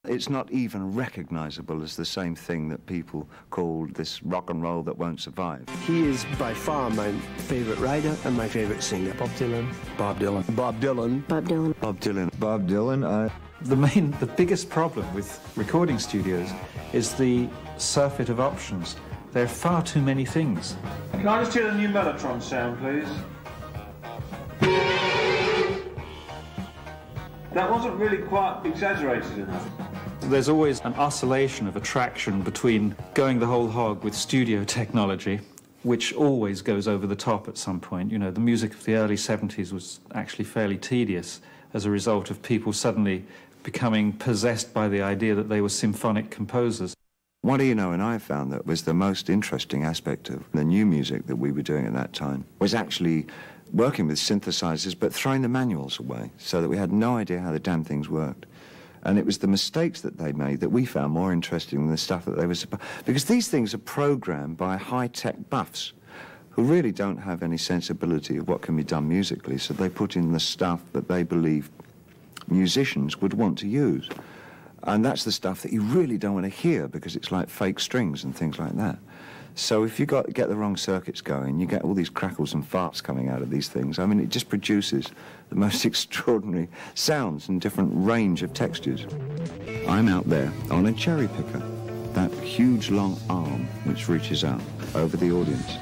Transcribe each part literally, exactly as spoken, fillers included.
It's not even recognizable as the same thing that people call this rock and roll that won't survive. He is by far my favorite writer and my favorite singer. Bob Dylan. Bob Dylan. Bob Dylan. Bob Dylan. Bob Dylan. Bob Dylan. Uh... The main, the biggest problem with recording studios is the surfeit of options. There are far too many things. Can I just hear the new Mellotron sound, please? That wasn't really quite exaggerated enough. There's always an oscillation of attraction between going the whole hog with studio technology, which always goes over the top at some point. You know, the music of the early seventies was actually fairly tedious as a result of people suddenly becoming possessed by the idea that they were symphonic composers. What do you know, and I found that was the most interesting aspect of the new music that we were doing at that time, was actually working with synthesizers but throwing the manuals away so that we had no idea how the damn things worked. And it was the mistakes that they made that we found more interesting than the stuff that they were supposed... Because these things are programmed by high-tech buffs who really don't have any sensibility of what can be done musically, so they put in the stuff that they believe musicians would want to use. And that's the stuff that you really don't want to hear because it's like fake strings and things like that. So if you got get the wrong circuits going, you get all these crackles and farts coming out of these things. I mean, it just produces the most extraordinary sounds and different range of textures. I'm out there on a cherry picker, that huge long arm which reaches out over the audience.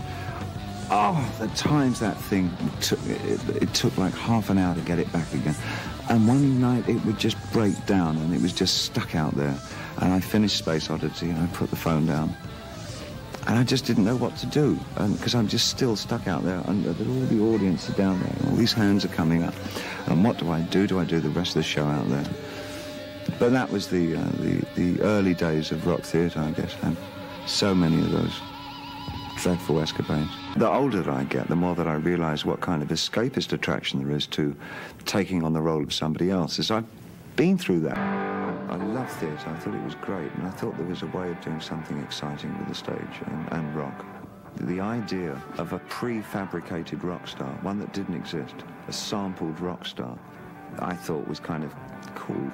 Oh, the times that thing took, it, it took like half an hour to get it back again. And one night it would just break down and it was just stuck out there. And I finished Space Oddity and I put the phone down. And I just didn't know what to do, because I'm just still stuck out there, and all the audience are down there, and all these hands are coming up. And what do I do? Do I do the rest of the show out there? But that was the, uh, the, the early days of rock theatre, I guess, and so many of those dreadful escapades. The older that I get, the more that I realise what kind of escapist attraction there is to taking on the role of somebody else, as I've been through that. I love theatre, I thought it was great, and I thought there was a way of doing something exciting with the stage and, and rock. The idea of a prefabricated rock star, one that didn't exist, a sampled rock star, I thought was kind of cool.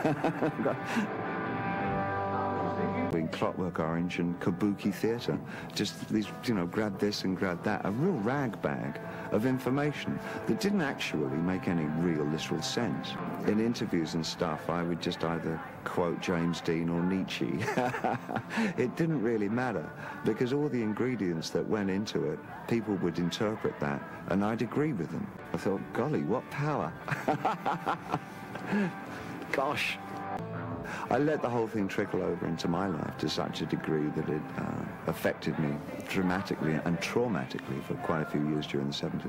In Clockwork Orange and Kabuki Theatre, just these, you know, grab this and grab that, a real rag bag of information that didn't actually make any real literal sense. In interviews and stuff, I would just either quote James Dean or Nietzsche. It didn't really matter, because all the ingredients that went into it, people would interpret that, and I'd agree with them. I thought, golly, what power. Gosh. I let the whole thing trickle over into my life to such a degree that it uh, affected me dramatically and traumatically for quite a few years during the seventies.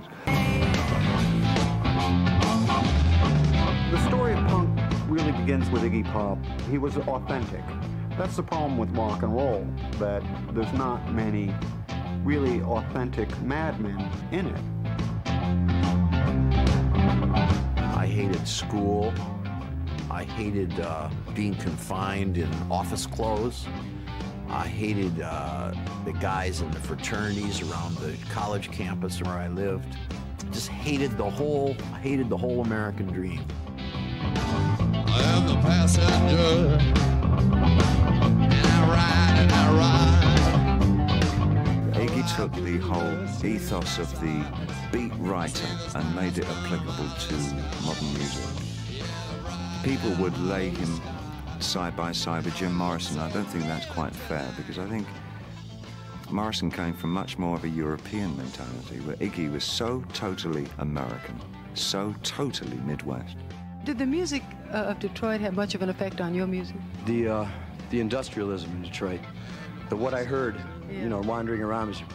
The story of punk really begins with Iggy Pop. He was authentic. That's the problem with rock and roll, that there's not many really authentic madmen in it. I hated school. I hated uh, being confined in office clothes. I hated uh, the guys in the fraternities around the college campus where I lived. Just hated the whole, hated the whole American dream. I am the passenger, and I ride and I ride. Iggy took the whole ethos of the beat writer and made it applicable to modern music. People would lay him side by side with Jim Morrison. I don't think that's quite fair, because I think Morrison came from much more of a European mentality, where Iggy was so totally American, so totally Midwest. Did the music uh, of Detroit have much of an effect on your music? The, uh, the industrialism in Detroit. The what I heard, yeah. you know, wandering around was...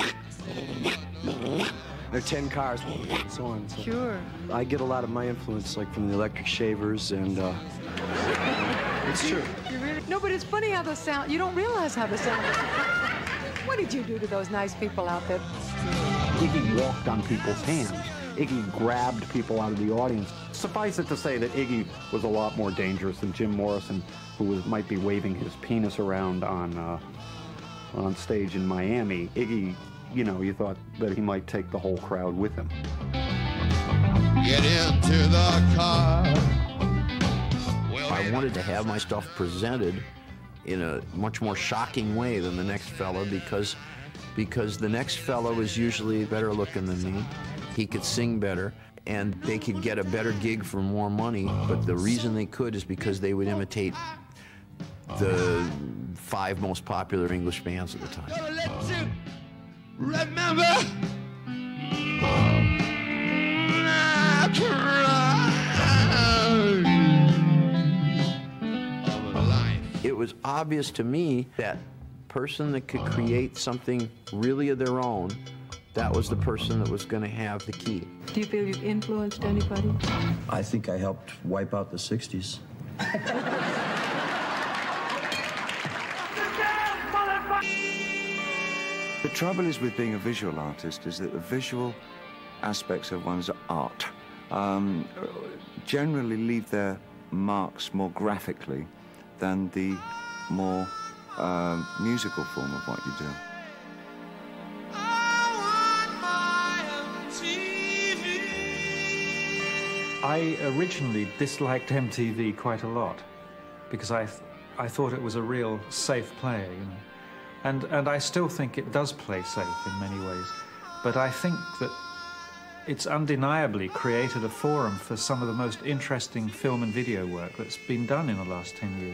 There are ten cars, and so on. So sure. I get a lot of my influence, like, from the Electric Shavers, and uh, it's true. You really? No, but it's funny how the sound. You don't realize how the sound. What did you do to those nice people out there? Iggy walked on people's hands. Iggy grabbed people out of the audience. Suffice it to say that Iggy was a lot more dangerous than Jim Morrison, who was, might be waving his penis around on uh, on stage in Miami. Iggy, you know, you thought that he might take the whole crowd with him. Get into the car. We'll I wanted to have my stuff presented in a much more shocking way than the next fellow, because, because the next fellow is usually better looking than me. He could sing better, and they could get a better gig for more money, but the reason they could is because they would imitate the five most popular English bands at the time. Gonna let you remember I cried of life. It was obvious to me that person that could create something really of their own, that was the person that was going to have the key. Do you feel you've influenced anybody? I think I helped wipe out the sixties. The trouble is with being a visual artist is that the visual aspects of one's art um, generally leave their marks more graphically than the more uh, musical form of what you do. I originally disliked M T V quite a lot because I, th I thought it was a real safe player, you know. And, and I still think it does play safe in many ways. But I think that it's undeniably created a forum for some of the most interesting film and video work that's been done in the last ten years.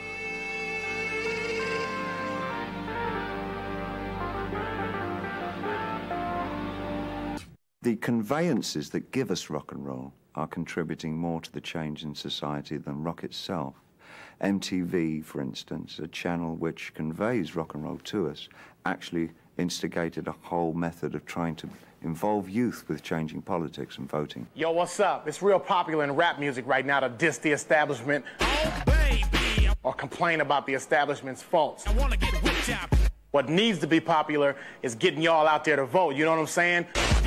The conveyances that give us rock and roll are contributing more to the change in society than rock itself. M T V, for instance, a channel which conveys rock and roll to us, actually instigated a whole method of trying to involve youth with changing politics and voting. Yo, what's up? It's real popular in rap music right now to diss the establishment Oh, baby. or complain about the establishment's faults. I wanna get whipped out. What needs to be popular is getting y'all out there to vote, you know what I'm saying?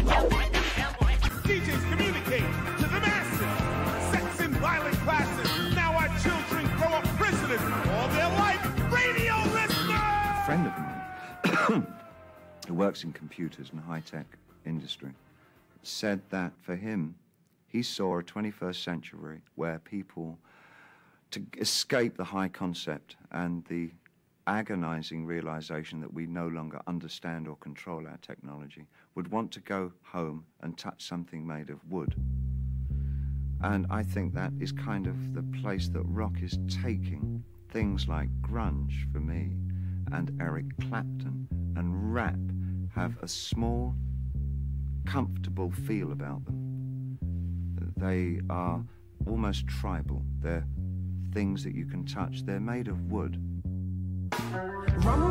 D Js communicate to the masses. Sex and violent classes. Now our children grow up prisoners all their life. Radio listeners! A friend of mine who works in computers and high-tech industry said that for him, he saw a twenty-first century where people, to escape the high concept and the agonizing realization that we no longer understand or control our technology, would want to go home and touch something made of wood. And I think that is kind of the place that rock is taking. Things like grunge, for me, and Eric Clapton, and rap have a small, comfortable feel about them. They are almost tribal. They're things that you can touch. They're made of wood. Run